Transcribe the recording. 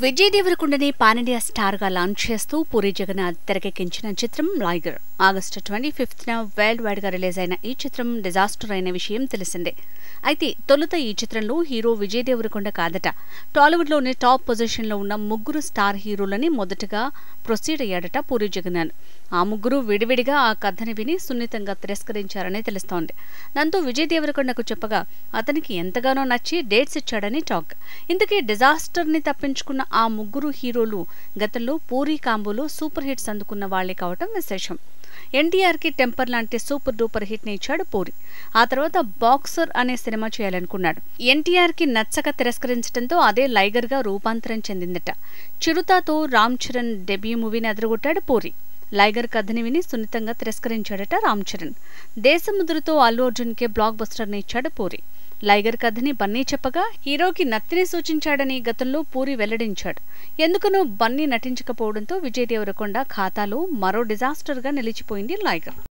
విజయ్ దేవరకొండని pan India star గా launch చేస్తూ పూరి జగన్నాథ్ తెరకెక్కించిన చిత్రం లైగర్. ఆగస్టు 25న వరల్డ్ వైడ్ గా రిలీజ్ అయిన ఈ చిత్రం డిజాస్టర్ అయిన విషయం తెలిసిందే. అయితే తొలుత ఈ చిత్రంలో హీరో విజయ్ దేవరకొండ కాదట. టాలీవుడ్ లోని టాప్ పొజిషన్ లో ఉన్న ముగ్గురు స్టార్ హీరోలని మొదటగా ప్రొసీడ్ అయ్యాడట పూరి జగన్నాథ్. ఆ ముగ్గురు విడివిడిగా ఆ కథని విని సున్నితంగా తిరస్కరించారని తెలుస్తోంది. దాంతో విజయ్ దేవరకొండకు చెప్పగా అతనికి ఎంతగానో నచ్చి డేట్స్ ఇచ్చాడని టాక్. ఇంతకీ డిజాస్టర్ ని తప్పించుకున్న ఆ ముగ్గురు హీరోలు గతంలో పూరి కాంబోలో సూపర్ హిట్స్ అందుకున్న వాళ్లే కావటం విశేషం. ఎన్టీఆర్ కి టెంపర్ లాంటి సూపర్ డూపర్ హిట్ ని ఇచ్చాడు పూరి. ఆ తర్వాత బాక్సర్ అనే సినిమా చేయాలనుకున్నాడు. ఎన్టీఆర్ కి నచ్చక తిరస్కరించడంతో అదే లైగర్ గా రూపాంతరం చెందిందట. చిరుతతో రామ్ చరణ్ డెబ్యూ మూవీని అదరగొట్టాడు పూరి. లైగర్ కథని విని సున్నితంగా తిరస్కరించాడట రామ్ చరణ్. దేశముద్రతో అల్లు అర్జున్ కే బ్లాక్ బస్టర్ ని ఇచ్చాడు పూరి. లైగర్ కథని బన్నీ చెప్పగా హీరోకి నత్తిని సూచించాడని గతంలో పూరి వెల్లడించాడు. ఎందుకనో బన్నీ నటించకపోవడంతో విజయ్ దేవరకొండ ఖాతాలో మరో డిజాస్టర్ గా నిలిచిపోయింది లైగర్.